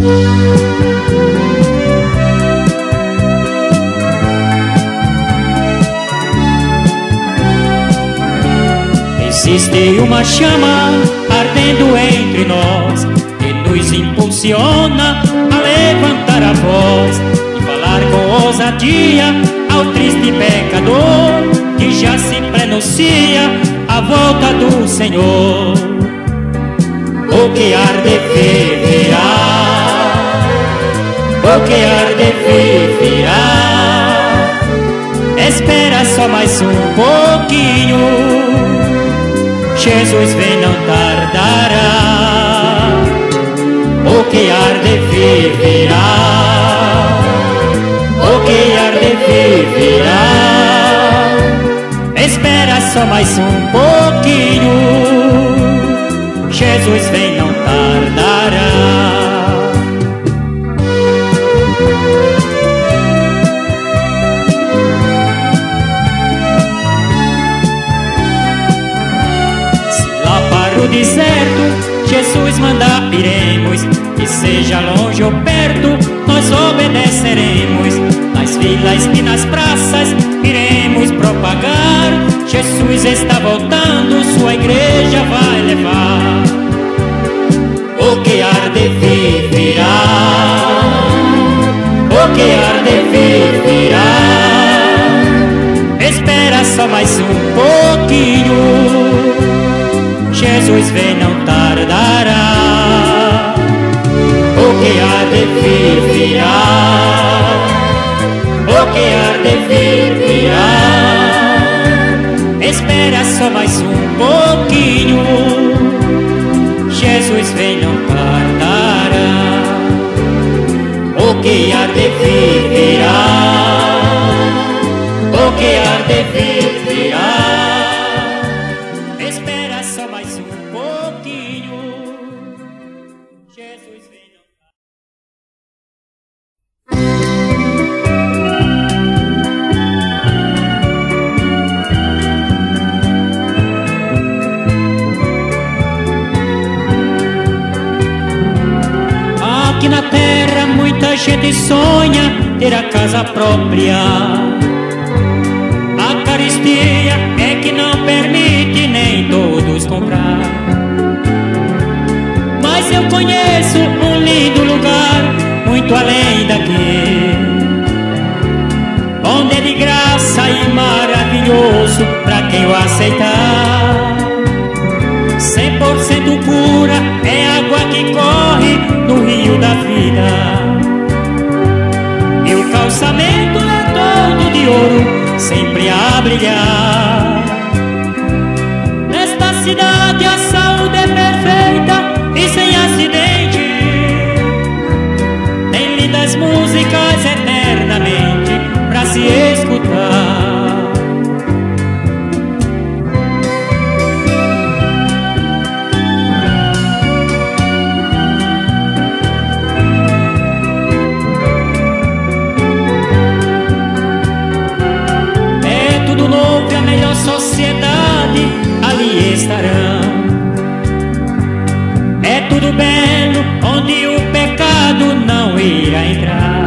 Existe uma chama ardendo entre nós que nos impulsiona a levantar a voz e falar com ousadia ao triste pecador que já se prenuncia a volta do Senhor. O que arde viverá, o que arde viverá. Espera só mais um pouquinho, Jesus vem, não tardará. O que arde viverá, o que arde viverá. Espera só mais um pouquinho, Jesus vem, não tardará. O deserto, Jesus manda, iremos, e seja longe ou perto, nós obedeceremos. Nas vilas e nas praças, iremos propagar. Jesus está voltando, sua igreja vai levar. O que arde viverá, o que arde viverá. Espera só mais um pouquinho, Jesus vem, não tardará. O que arde viverá, o que arde viverá. Espera só mais um pouquinho, Jesus vem, não tardará. O que arde viverá, o que arde viverá. Aqui na terra muita gente sonha ter a casa própria. A carestia é que não permite nem todos comprar. Mas eu conheço um lindo lugar muito além daqui, onde é de graça e maravilhoso pra quem o aceitar. 100% pura é água que corre no rio da vida, e o calçamento é todo de ouro, sempre a brilhar. Nesta cidade a saúde é perfeita e sem acidente. Tem lindas músicas eternamente pra se escutar. Sociedade ali estarão. É tudo belo onde o pecado não irá entrar.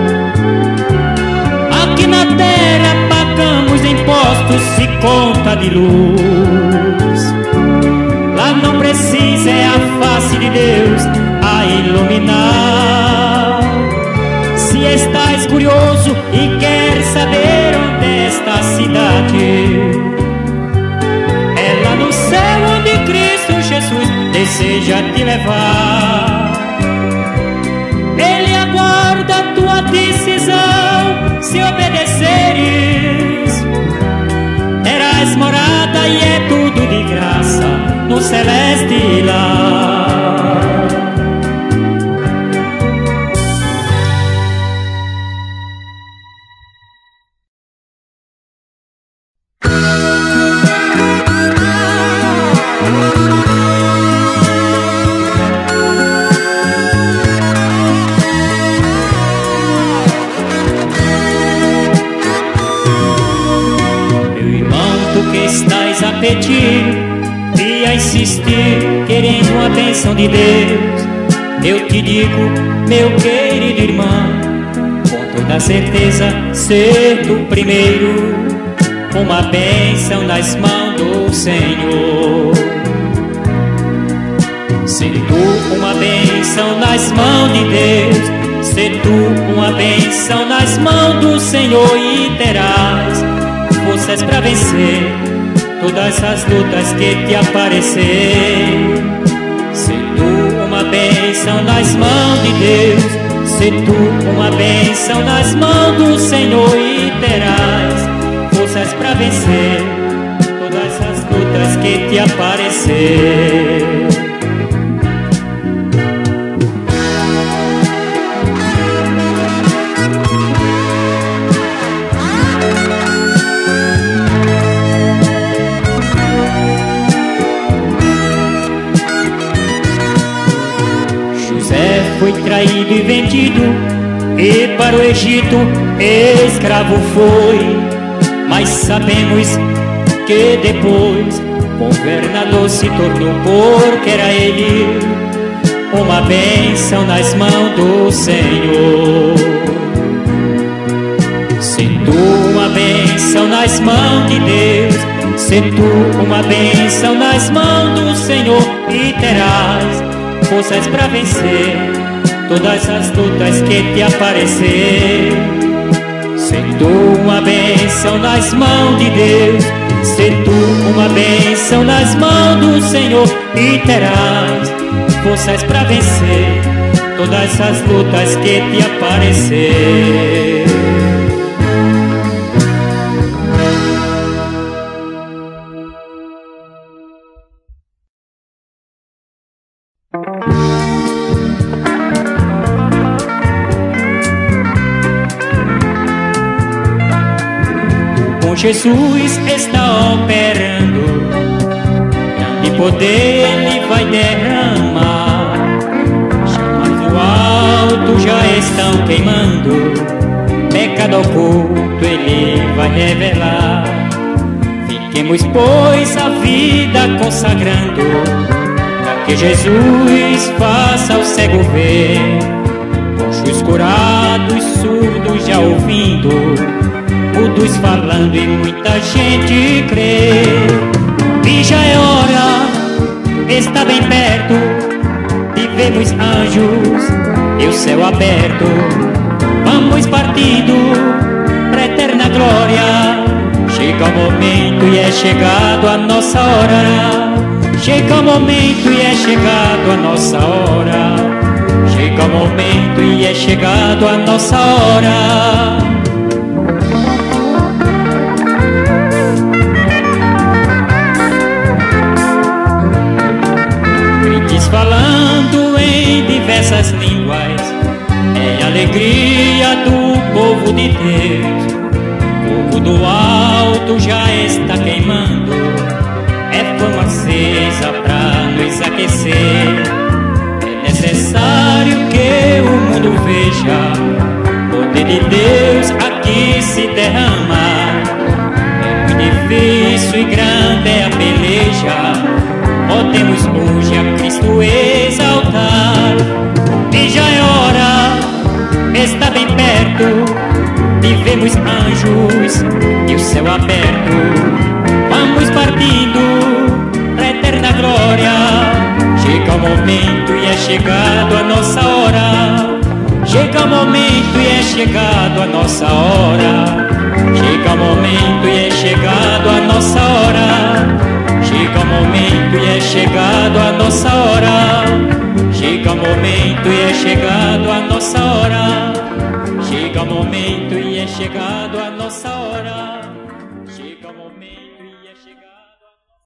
Aqui na terra pagamos impostos e conta de luz. Lá não precisa, é a face de Deus a iluminar. Se estás curioso e quer saber onde está a cidade, onde Cristo Jesus deseja te levar. Ele aguarda a tua decisão. Se obedeceres, terás morada e é tudo de graça no celeste lar. E a insistir, querendo a bênção de Deus, eu te digo, meu querido irmão, com toda certeza, ser tu primeiro, uma bênção nas mãos do Senhor. Ser tu uma bênção nas mãos de Deus, ser tu uma bênção nas mãos do Senhor, e terás forças para vencer todas as lutas que te aparecer. Ser tu uma bênção nas mãos de Deus, ser tu uma bênção nas mãos do Senhor, e terás forças para vencer todas as lutas que te aparecer. Foi traído e vendido, e para o Egito escravo foi. Mas sabemos que depois governador se tornou, porque era ele uma bênção nas mãos do Senhor. Se tu uma bênção nas mãos de Deus, se tu uma bênção nas mãos do Senhor, e terás forças para vencer todas as lutas que te aparecer. Se tu uma bênção nas mãos de Deus, se tu uma bênção nas mãos do Senhor, e terás forças para vencer todas as lutas que te aparecer. Jesus está operando, grande poder Ele vai derramar. Chamas do alto já estão queimando, pecado oculto Ele vai revelar. Fiquemos, pois, a vida consagrando, para que Jesus faça o cego ver, coxos curados, surdos já ouvindo, mudos falando e muita gente crê. E já é hora, está bem perto, de vermos anjos e o céu aberto. Vamos partindo pra eterna glória. Chega o momento e é chegado a nossa hora. Chega o momento e é chegado a nossa hora. Chega o momento e é chegado a nossa hora. Falando em diversas línguas, é a alegria do povo de Deus. O fogo do alto já está queimando, é fama acesa pra nos aquecer. É necessário que o mundo veja o poder de Deus aqui se derramar. É muito difícil e grande é a peleja, podemos hoje a Cristo exaltar. E já é hora, está bem perto, de vermos anjos e o céu aberto. Vamos partindo pra eterna glória. Chega o momento e é chegado a nossa hora. Chega o momento e é chegado a nossa hora. Chega o momento e é chegado a nossa hora. Chega o momento e é chegado a nossa hora. Chega o momento e é chegado a nossa hora. Chega o momento e é chegado a nossa hora. Chega o momento e é chegado a nossa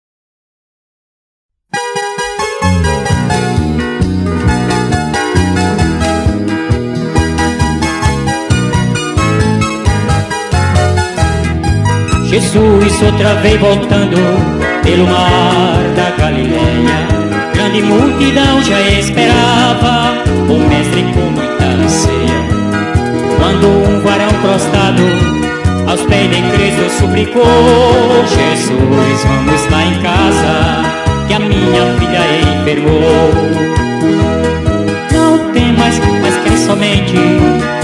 hora. Jesus outra vez voltando pelo mar da Galileia, grande multidão já esperava o mestre com muita anseia. Quando um varão prostrado aos pés de Cristo suplicou: Jesus, vamos lá em casa, que a minha filha enfermou.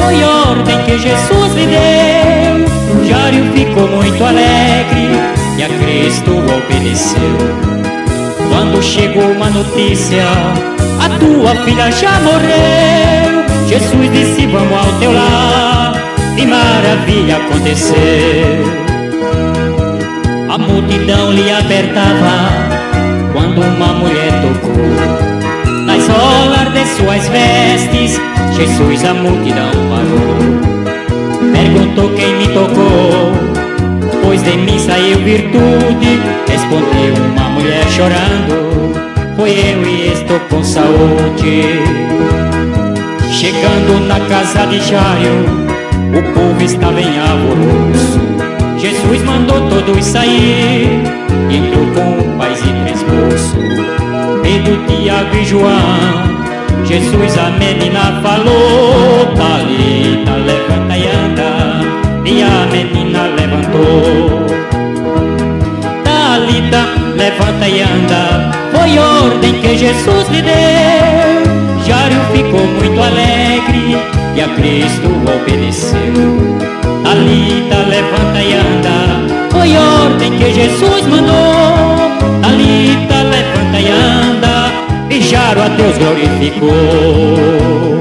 foi ordem que Jesus lhe deu. Jário ficou muito alegre e a Cristo obedeceu. Quando chegou uma notícia, a tua filha já morreu, Jesus disse: vamos ao teu lar, e maravilha aconteceu. A multidão lhe apertava quando uma mulher tocou nas orlas de suas vestes. Jesus a multidão parou, perguntou quem me tocou, pois de mim saiu virtude. Respondeu uma mulher chorando: foi eu e estou com saúde. Chegando na casa de Jário, o povo estava em alvoroço. Jesus mandou todos sair e entrou com paz e três moços, Pedro, Tiago e João. Jesus a menina falou: Talita, levanta e anda. E a menina levantou. Talita, levanta e anda, foi ordem que Jesus lhe deu. Jário ficou muito alegre e a Cristo obedeceu. Talita, levanta e anda, foi ordem que Jesus mandou. Talita, levanta e anda, e Jário a Deus glorificou.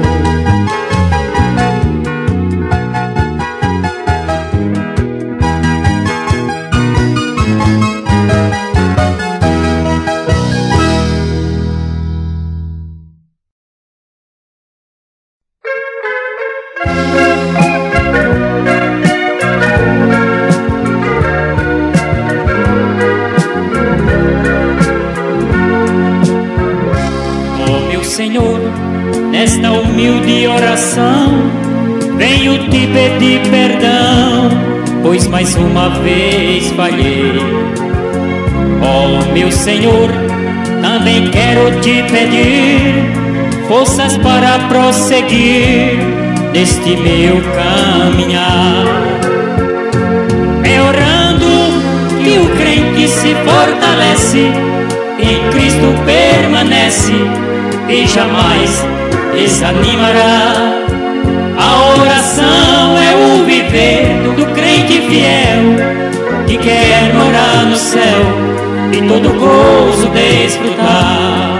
Senhor, nesta humilde oração venho te pedir perdão, pois mais uma vez falhei. Oh meu Senhor, também quero te pedir forças para prosseguir neste meu caminhar. É orando que o crente se fortalece, em Cristo permanece e jamais desanimará. A oração é o viver do crente fiel, que quer morar no céu e todo gozo desfrutar.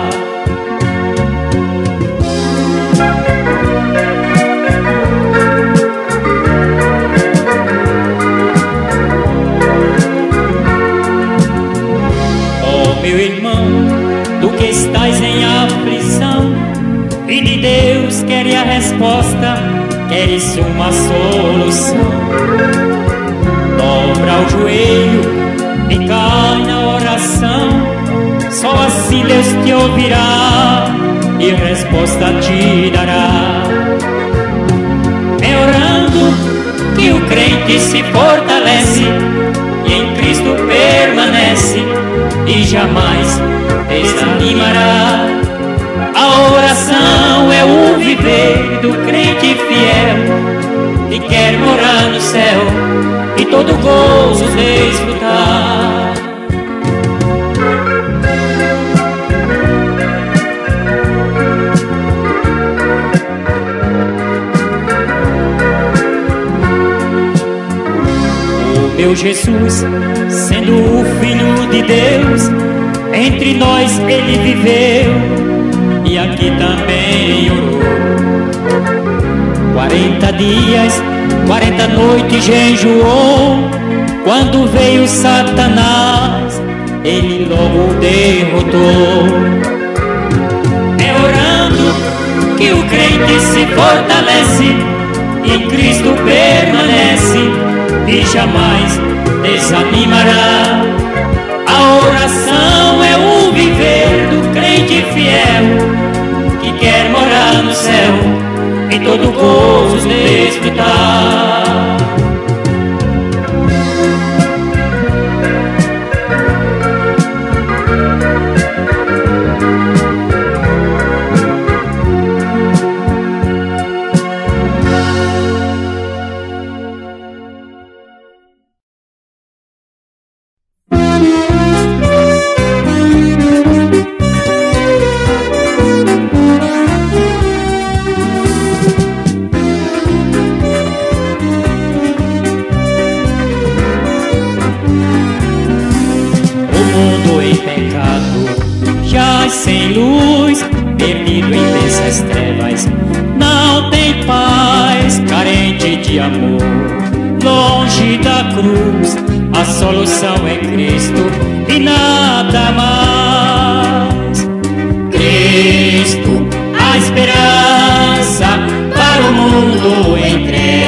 Oh meu irmão, tu que estás em aflição e de Deus queres a resposta, queres uma solução, dobra o joelho e cai na oração. Só assim Deus te ouvirá e resposta te dará. É orando que o crente se fortalece e em Cristo permanece e jamais desanimará. A oração é o viver do crente fiel, que quer morar no céu e todo gozo desfrutar. O meu Jesus, sendo o Filho de Deus, entre nós ele viveu e aqui também orou. 40 dias, 40 noites jejuou. Quando veio Satanás, ele logo derrotou. É orando que o crente se fortalece e em Cristo permanece e jamais desanimará. A oração é o viver do crente fiel, que quer morar no céu e todo gozo desfrutar. amor. Longe da cruz, a solução é Cristo e nada mais. Cristo, a esperança para o mundo em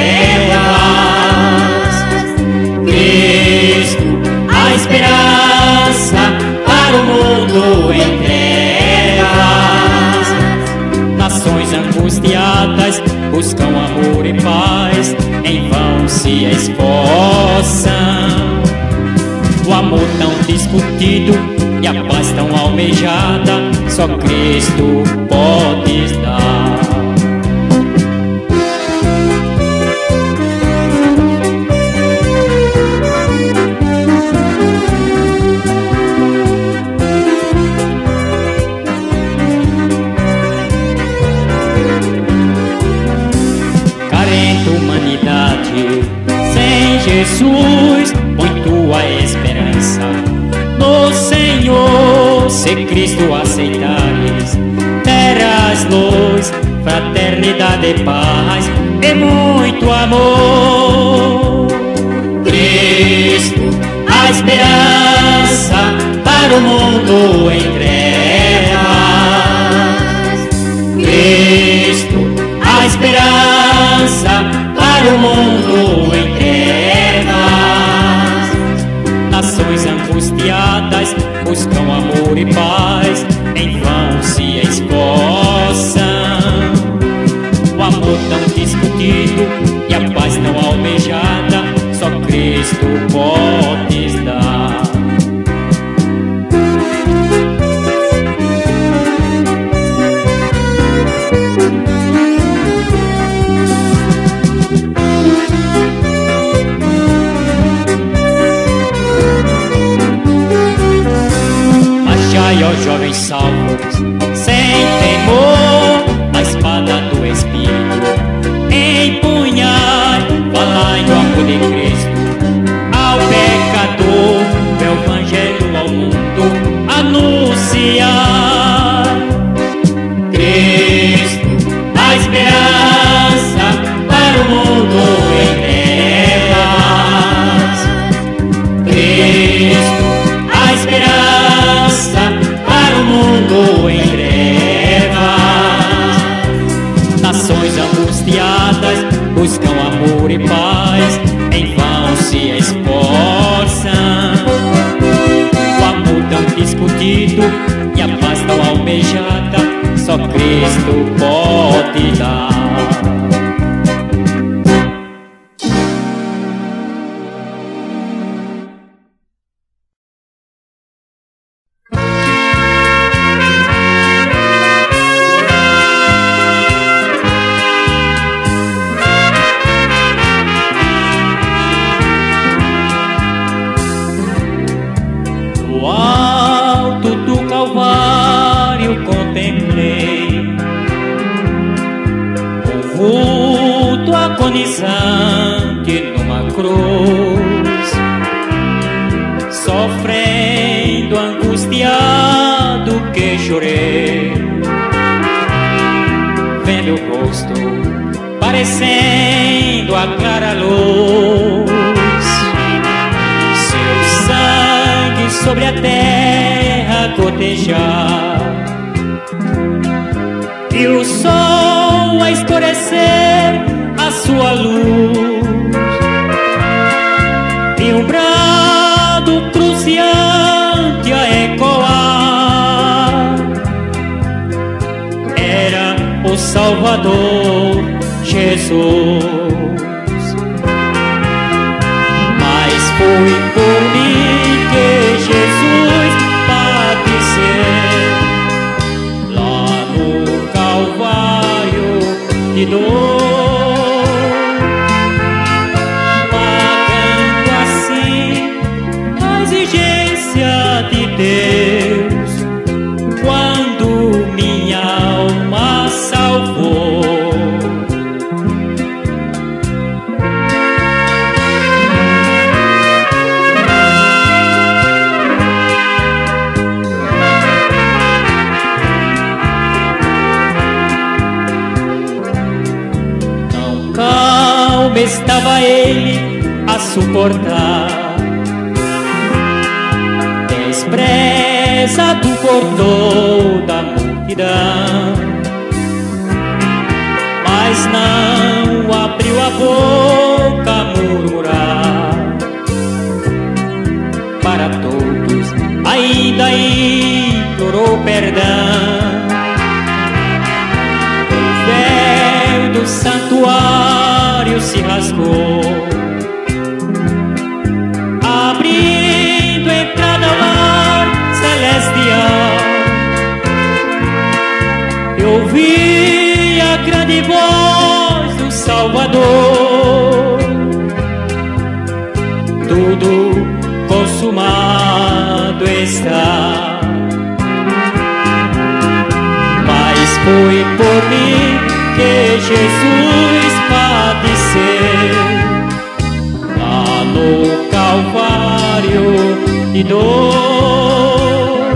trevas. Cristo, a esperança para o mundo em trevas. Nações angustiadas buscam amor e paz, em vão se esforçam. O amor tão discutido e a paz tão almejada, só Cristo pode dar. Carente humanidade, sem Jesus, põe tua esperança no Senhor. Se Cristo aceitares, terás luz, fraternidade, paz e muito amor. Cristo, a esperança para o mundo em trevas. Cristo, a esperança para o mundo em trevas. Nações angustiadas buscam amor e paz, em vão se esforçam. O amor tão discutido e a paz tão almejada, só Cristo pode dar. Achai, ó jovens salvos, sem temor, a espada do Espírito empunhai, falai do amor de Cristo ao pecador, o evangelho ao mundo anunciar. Cristo, a esperança para o mundo em trevas. Cristo, a esperança para o mundo em trevas. Nações angustiadas buscam amor e paz, em vão se esforçam. O amor tão discutido e a paz tão almejada, só Cristo pode dar. No alto do Calvário contemplei o vulto agonizante numa cruz, sofrendo, angustiado que chorei, vendo o rosto parecendo a clara luz, seu sangue sobre a terra gotejar, e o sol a escurecer a sua luz, e um brado cruciante a ecoar. Era o Salvador Jesus, mas foi por mim que Jesus padeceu lá no Calvário de dor, pagando assim a exigência de Deus quando minha alma salvou. como estava ele a suportar, desprezado por toda a multidão, mas não abriu a boca a murmurar. Para todos ainda implorou perdão. O véu do santuário se rasgou, abrindo entrada ao lar celestial. Eu ouvi a grande voz do Salvador: tudo consumado está. Mas foi por mim que Jesus padeceu lá no Calvário de dor,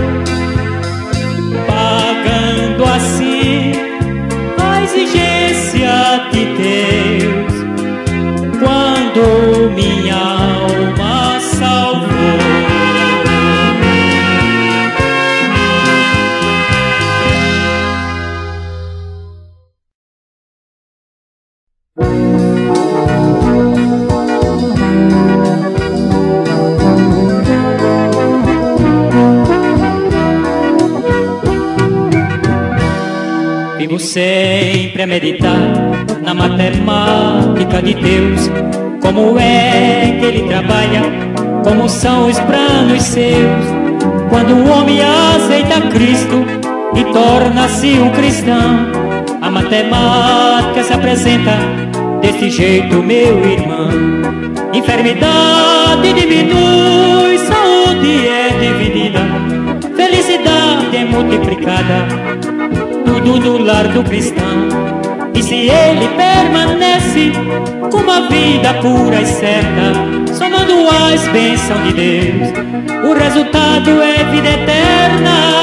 pagando assim a exigência de Deus quando minha alma salvou. Vivo sempre a meditar na matemática de Deus, como é que Ele trabalha, como são os planos seus. Quando o homem aceita Cristo e torna-se um cristão, a matemática se apresenta desse jeito, meu irmão. Enfermidade diminui, saúde é dividida, felicidade é multiplicada, tudo no lar do cristão. E se ele permanece com uma vida pura e certa, somando as bênçãos de Deus, o resultado é vida eterna.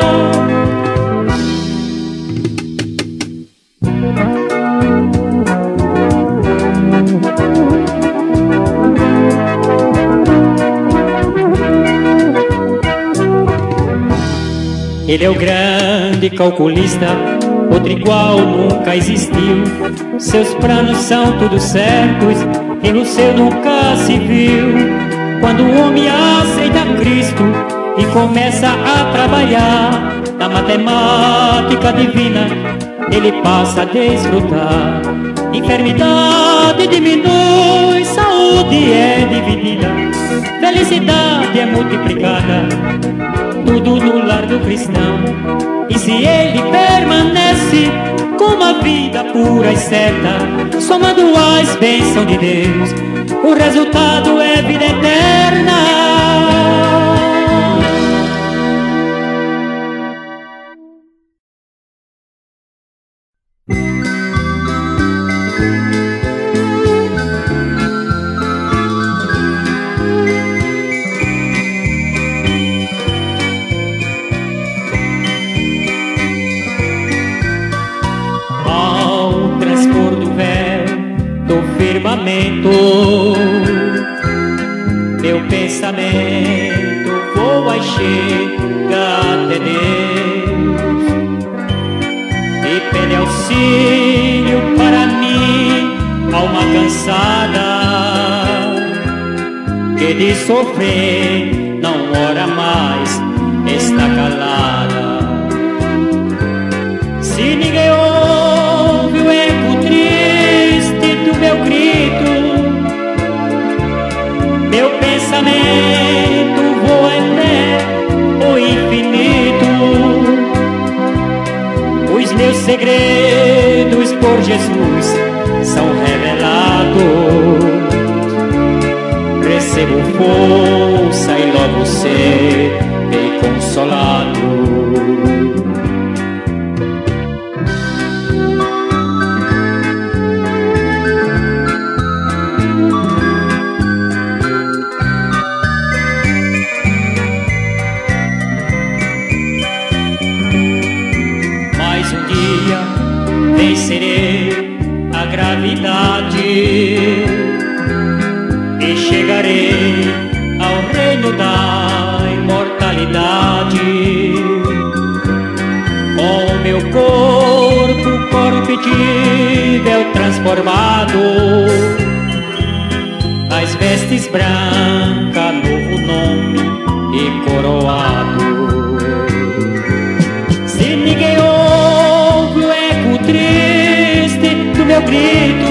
Ele é o grande calculista, outro igual nunca existiu. Seus planos são tudo certos, erro seu nunca se viu. Quando o homem aceita Cristo e começa a trabalhar na matemática divina, ele passa a desfrutar. Enfermidade diminui, saúde é dividida, felicidade é multiplicada, tudo no lar do cristão. E se ele permanece com uma vida pura e certa, somando as bênçãos de Deus, o resultado é vida eterna. Meu pensamento voa e chega até Deus e pede auxílio para mim, alma cansada, que de sofrer não ora mais, está calada. Se ninguém ouve o eco triste do meu grito, meu pensamento voa até o infinito. Os meus segredos por Jesus são revelados. Recebo força e logo serei consolado. Vencerei a a gravidade e chegarei ao reino da imortalidade. Com o meu corpo corruptível transformado, as vestes brancas, novo nome e coroado. Se ninguém ouve o eco triste do meu grito,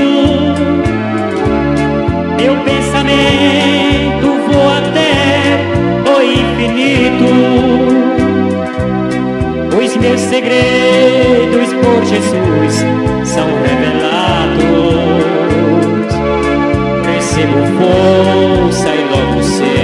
meu pensamento voa até o infinito. Os meus segredos por Jesus são revelados. Recebo força e logo sei